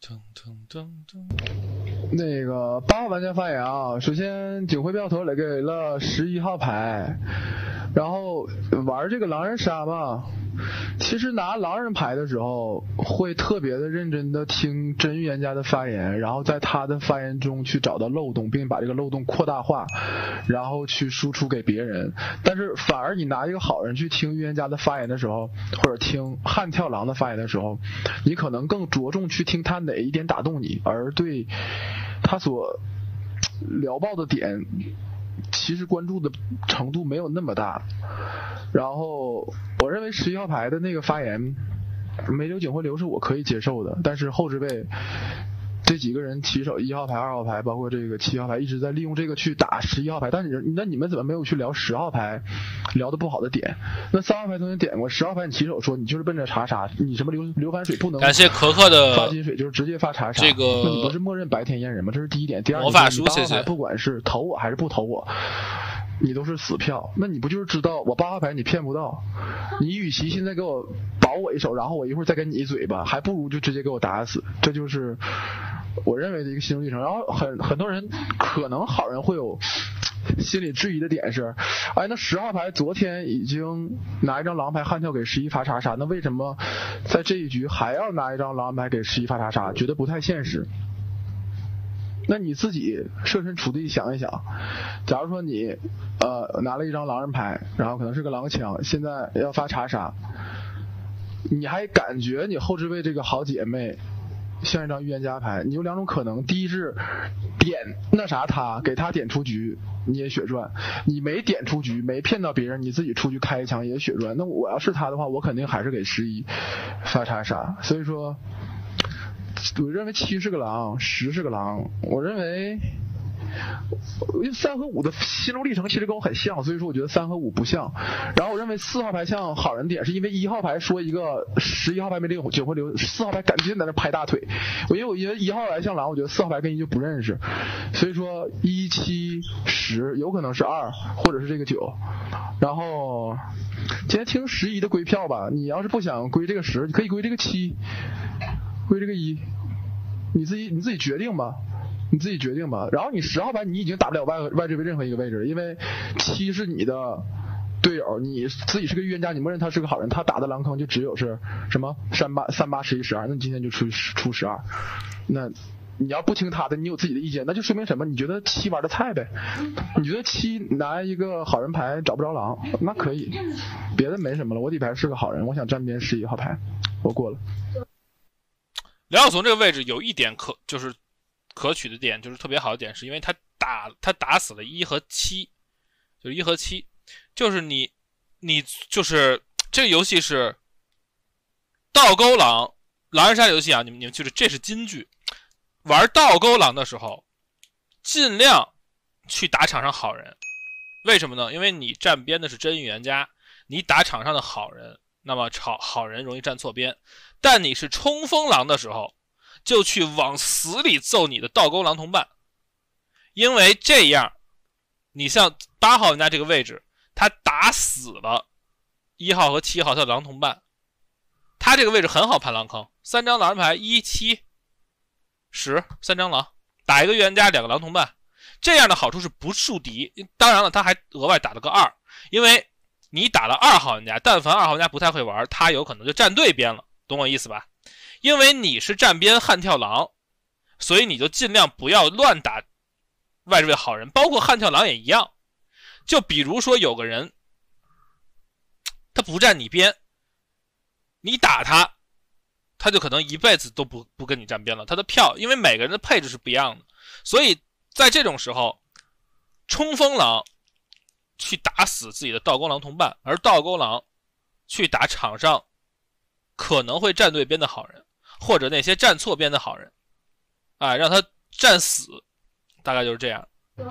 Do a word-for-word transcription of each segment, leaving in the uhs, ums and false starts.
那个八号玩家发言啊，首先警徽票头里给了十一号牌，然后玩这个狼人杀嘛，其实拿狼人牌的时候会特别的认真的听真预言家的发言，然后在他的发言中去找到漏洞，并把这个漏洞扩大化，然后去输出给别人。但是反而你拿一个好人去听预言家的发言的时候，或者听悍跳狼的发言的时候，你可能更着重去听他哪一点打动你，而对他所聊爆的点其实关注的程度没有那么大。然后我认为十一号牌的那个发言没留警徽流是我可以接受的，但是后置位这几个人起手一号牌二号牌包括这个七号牌一直在利用这个去打十一号牌，但是那你们怎么没有去聊十号牌聊的不好的点？那三号牌曾经点过十号牌，你起手说你就是奔着查杀，你什么流流反水不能感谢可可的发金水，就是直接发查杀， 这个那你不是默认白天阉人吗？这是第一点。第二， 魔法书谢谢。不管是投我还是不投我，你都是死票，那你不就是知道我八号牌你骗不到？你与其现在给我保我一手，然后我一会儿再给你一嘴巴，还不如就直接给我打死。这就是我认为的一个心路历程。然后很很多人可能好人会有心理质疑的点是，哎，那十号牌昨天已经拿一张狼牌悍跳给十一发查杀，那为什么在这一局还要拿一张狼牌给十一发查杀？觉得不太现实。那你自己设身处地想一想，假如说你呃拿了一张狼人牌，然后可能是个狼枪，现在要发查杀，你还感觉你后置位这个好姐妹像一张预言家牌，你有两种可能，第一是点那啥他给他点出局你也血赚，你没点出局没骗到别人你自己出去开一枪也血赚。那我要是他的话，我肯定还是给十一发查杀。所以说我认为七是个狼，十是个狼。我认为三和五的心路历程其实跟我很像，所以说我觉得三和五不像。然后我认为四号牌像好人点，是因为一号牌说一个十一号牌没领警徽流，四号牌赶紧在那拍大腿。我因为我因为一号牌像狼，我觉得四号牌跟一就不认识，所以说一七十有可能是二或者是这个九。然后今天听十一的归票吧，你要是不想归这个十，你可以归这个七，归这个一，你自己你自己决定吧。你自己决定吧。然后你十号牌你已经打不了外外置位任何一个位置了，因为七是你的队友，你自己是个预言家，你默认他是个好人，他打的狼坑就只有是什么三八三八十一十二，那你今天就出出十二。那你要不听他的，你有自己的意见，那就说明什么？你觉得七玩的菜呗？你觉得七拿一个好人牌找不着狼，那可以，别的没什么了。我底牌是个好人，我想站边十一号牌，我过了。 梁晓松这个位置有一点可就是可取的点，就是特别好的点，是因为他打他打死了一和七，就是一和七，就是你你就是这个游戏是倒钩狼狼人杀游戏啊，你们你们就是这是金句，玩倒钩狼的时候尽量去打场上好人。为什么呢？因为你站边的是真预言家，你打场上的好人，那么好好人容易站错边。但你是冲锋狼的时候，就去往死里揍你的倒钩狼同伴，因为这样你像八号玩家这个位置，他打死了一号和七号他的狼同伴，他这个位置很好盘狼坑，三张狼人牌一七十，三张狼打一个预言家两个狼同伴，这样的好处是不树敌。当然了，他还额外打了个二，因为你打了二号玩家，但凡二号玩家不太会玩，他有可能就站对边了，懂我意思吧？因为你是站边悍跳狼，所以你就尽量不要乱打外置位好人，包括悍跳狼也一样。就比如说有个人他不站你边，你打他，他就可能一辈子都不不跟你站边了。他的票，因为每个人的配置是不一样的，所以在这种时候，冲锋狼去打死自己的倒钩狼同伴，而倒钩狼去打场上可能会站对边的好人，或者那些站错边的好人，啊，让他站死，大概就是这样。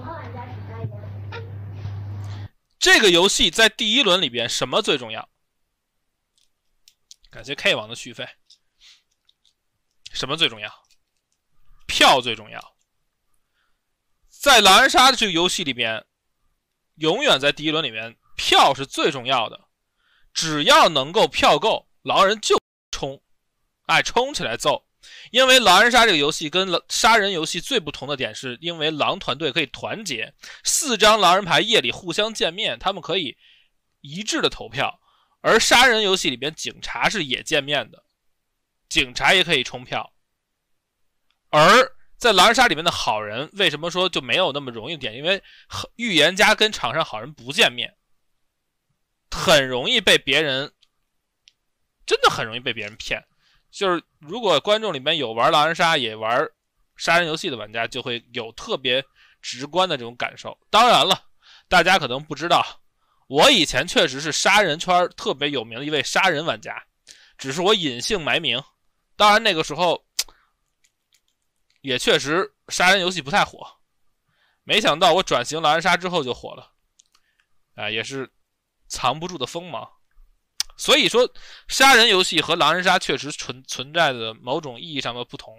这个游戏在第一轮里边什么最重要？感谢 K 网的续费。什么最重要？票最重要。在狼人杀的这个游戏里边，永远在第一轮里面，票是最重要的。只要能够票够，狼人就冲，哎，冲起来揍。 因为狼人杀这个游戏跟杀人游戏最不同的点是，因为狼团队可以团结，四张狼人牌夜里互相见面，他们可以一致的投票。而杀人游戏里边警察是也见面的，警察也可以冲票。而在狼人杀里面的好人为什么说就没有那么容易点？因为预言家跟场上好人不见面，很容易被别人，真的很容易被别人骗。就是如果观众里面有玩狼人杀也玩杀人游戏的玩家，就会有特别直观的这种感受。当然了，大家可能不知道，我以前确实是杀人圈特别有名的一位杀人玩家，只是我隐姓埋名。当然那个时候也确实杀人游戏不太火，没想到我转型狼人杀之后就火了，啊，也是藏不住的锋芒。所以说杀人游戏和狼人杀确实存存在的某种意义上的不同。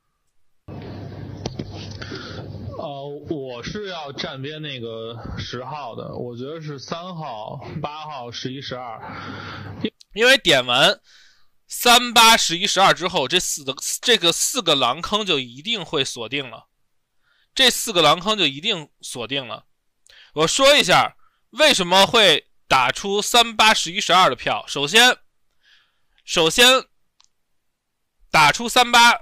呃，我是要站边那个十号的，我觉得是三号、八号、十一、十二， 因为点完三、八、十一、十二之后，这四个这个四个狼坑就一定会锁定了，这四个狼坑就一定锁定了。我说一下为什么会打出三、八、十一、十二的票。首先，首先打出三、八、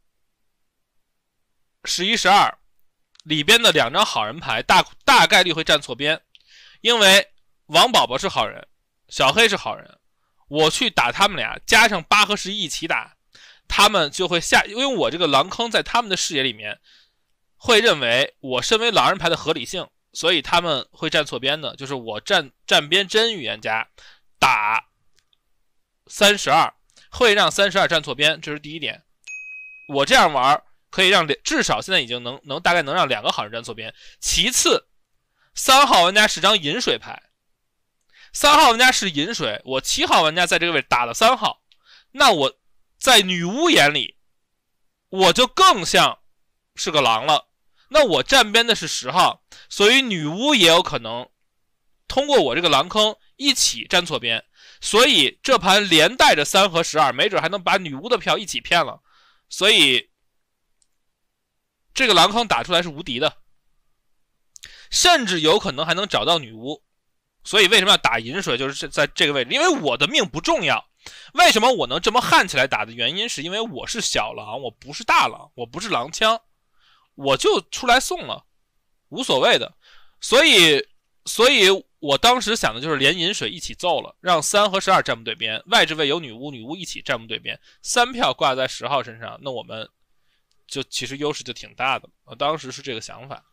十一、十二。里边的两张好人牌大大概率会站错边，因为王宝宝是好人，小黑是好人，我去打他们俩，加上八和十一一起打，他们就会下，因为我这个狼坑在他们的视野里面会认为我身为狼人牌的合理性，所以他们会站错边的，就是我站站边真预言家打三十二会让三十二站错边，这是第一点。我这样玩可以让至少现在已经能能大概能让两个好人站错边。其次，三号玩家是张饮水牌，三号玩家是饮水，我七号玩家在这个位置打了三号，那我在女巫眼里我就更像是个狼了，那我站边的是十号，所以女巫也有可能通过我这个狼坑一起站错边，所以这盘连带着三和十二，没准还能把女巫的票一起骗了，所以这个狼坑打出来是无敌的，甚至有可能还能找到女巫。所以为什么要打饮水，就是在这个位置，因为我的命不重要。为什么我能这么悍起来打的原因，是因为我是小狼，我不是大狼，我不是狼枪，我就出来送了，无所谓的。所以所以我当时想的就是连饮水一起揍了，让三和十二站不对边，外置位有女巫，女巫一起站不对边，三票挂在十号身上，那我们就其实优势就挺大的，我当时是这个想法。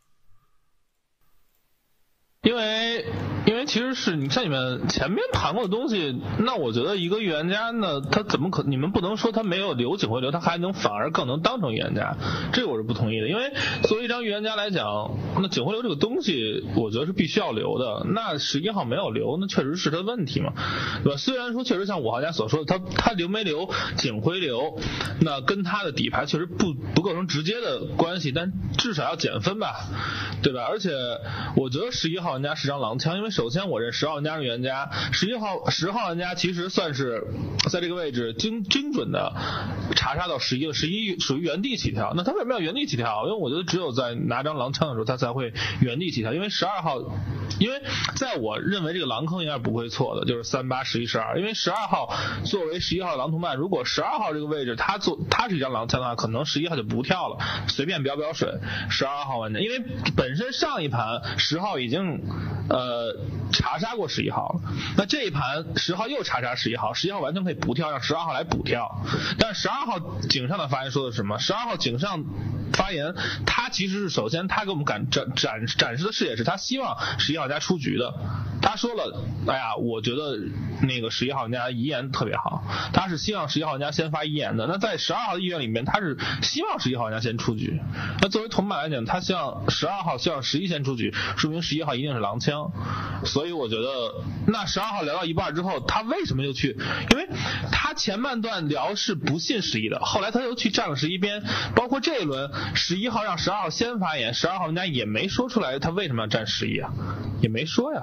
因为因为其实是你像你们前面谈过的东西，那我觉得一个预言家呢，他怎么可你们不能说他没有留警徽流，他还能反而更能当成预言家，这个我是不同意的。因为作为一张预言家来讲，那警徽流这个东西我觉得是必须要留的，那十一号没有留，那确实是他的问题嘛，对吧？虽然说确实像五号家所说的，他他留没留警徽流，那跟他的底牌确实不不构成直接的关系，但至少要减分吧，对吧？而且我觉得十一号玩家是张狼枪，因为首先我认十号玩家是预言家，十一号十号玩家其实算是在这个位置精精准的查杀到十一了，十一属于原地起跳。那他为什么要原地起跳？因为我觉得只有在拿张狼枪的时候他才会原地起跳，因为十二号，因为在我认为这个狼坑应该是不会错的，就是三八十一十二，因为十二号作为十一号的狼同伴，如果十二号这个位置他做他是一张狼枪的话，可能十一号就不跳了，随便标标水十二号玩家，因为本身上一盘十号已经呃查杀过十一号了，那这一盘十号又查杀十一号，十一号完全可以不跳，让十二号来补跳。但是十二号井上的发言说的是什么？十二号井上发言，他其实是首先他给我们展展展展示的视野是他希望十一号玩家出局的。他说了，哎呀，我觉得那个十一号玩家遗言特别好，他是希望十一号玩家先发遗言的。那在十二号的意愿里面，他是希望十一号玩家先出局。那作为同伴来讲，他希望十二号希望十一先出局，说明十一号一定是狼枪。所以我觉得，那十二号聊到一半之后，他为什么又去？因为他前半段聊是不信十一的，后来他又去站了十一边，包括这一轮十一号让十二号先发言，十二号玩家也没说出来他为什么要站十一啊，也没说呀，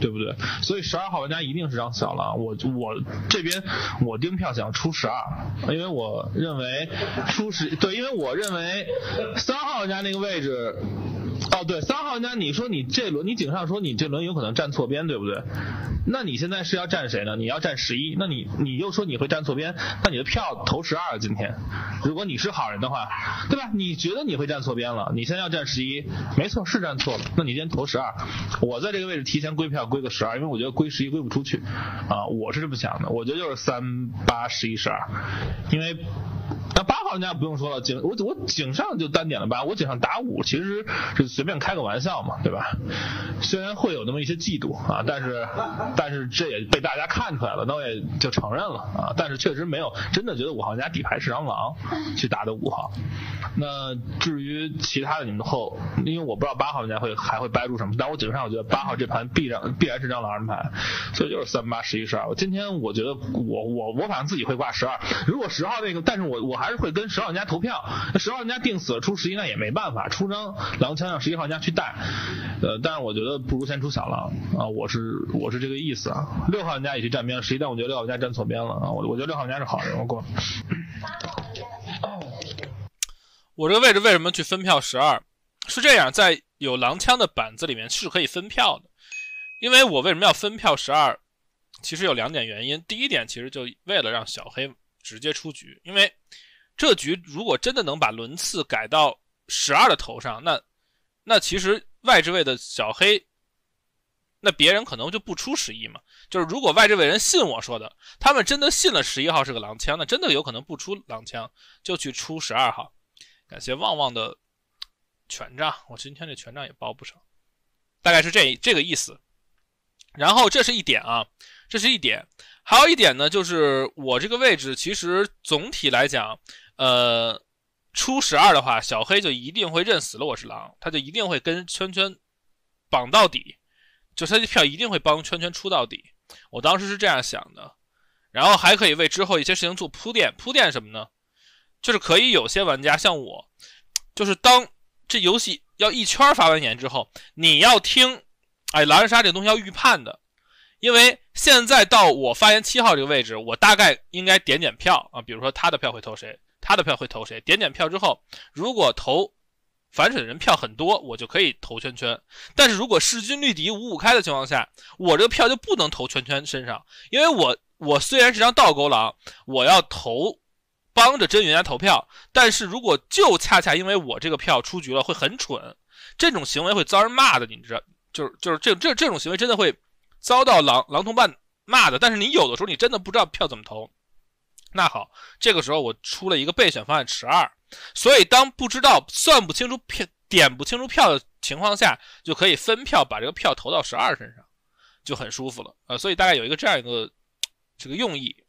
对不对？所以十二号玩家一定是张小狼。我我这边我订票想出十二，因为我认为出十对，因为我认为三号玩家那个位置。哦，对，三号玩家，你说你这轮你井上说你这轮有可能站错边，对不对？那你现在是要站谁呢？你要站十一，那你你又说你会站错边，那你的票投十二。今天，如果你是好人的话，对吧？你觉得你会站错边了，你现在要站十一，没错，是站错了。那你今天投十二，我在这个位置提前归票归个十二，因为我觉得归十一归不出去啊，我是这么想的。我觉得就是三八十一十二，因为。那八号玩家不用说了，井我我井上就单点了八，我井上打五其实是随便开个玩笑嘛，对吧？虽然会有那么一些嫉妒啊，但是但是这也被大家看出来了，那我也就承认了啊。但是确实没有真的觉得五号玩家底牌是张狼去打的五号。那至于其他的你们后，因为我不知道八号玩家会还会掰出什么，但我井上我觉得八号这盘必然必然是张狼人牌，所以就是三八十一十二。我今天我觉得我我我反正自己会挂十二，如果十号那个，但是我我还是会跟十号玩家投票，十号玩家定死了出十一那也没办法，出张狼枪让十一号玩家去带，呃，但是我觉得不如先出小狼啊，我是我是这个意思啊。六号玩家也去站边了，十一但我觉得六号玩家站错边了啊，我我觉得六号玩家是好人，我过。 我这个位置为什么去分票十二？是这样，在有狼枪的板子里面是可以分票的，因为我为什么要分票十二？其实有两点原因，第一点其实就为了让小黑直接出局，因为这局如果真的能把轮次改到十二的头上，那那其实外置位的小黑，那别人可能就不出十一嘛。就是如果外置位人信我说的，他们真的信了十一号是个狼枪，那真的有可能不出狼枪，就去出十二号。感谢旺旺的权杖，我今天这权杖也包不少，大概是这这个意思。然后这是一点啊，这是一点。还有一点呢，就是我这个位置其实总体来讲，呃，出十二的话，小黑就一定会认死了我是狼，他就一定会跟圈圈绑到底，就他的票一定会帮圈圈出到底。我当时是这样想的，然后还可以为之后一些事情做铺垫。铺垫什么呢？就是可以有些玩家像我，就是当这游戏要一圈发完言之后，你要听，哎，狼人杀这个东西要预判的。因为现在到我发言七号这个位置，我大概应该点点票啊，比如说他的票会投谁，他的票会投谁，点点票之后，如果投反水的人票很多，我就可以投圈圈。但是如果势均力敌五五开的情况下，我这个票就不能投圈圈身上，因为我我虽然是张倒钩狼，我要投帮着真预言家投票，但是如果就恰恰因为我这个票出局了，会很蠢，这种行为会遭人骂的，你知道，就是就是这这这种行为真的会遭到狼狼同伴骂的。但是你有的时候你真的不知道票怎么投，那好，这个时候我出了一个备选方案十二，所以当不知道算不清楚票点不清楚票的情况下，就可以分票把这个票投到十二身上，就很舒服了啊、呃。所以大概有一个这样一个这个用意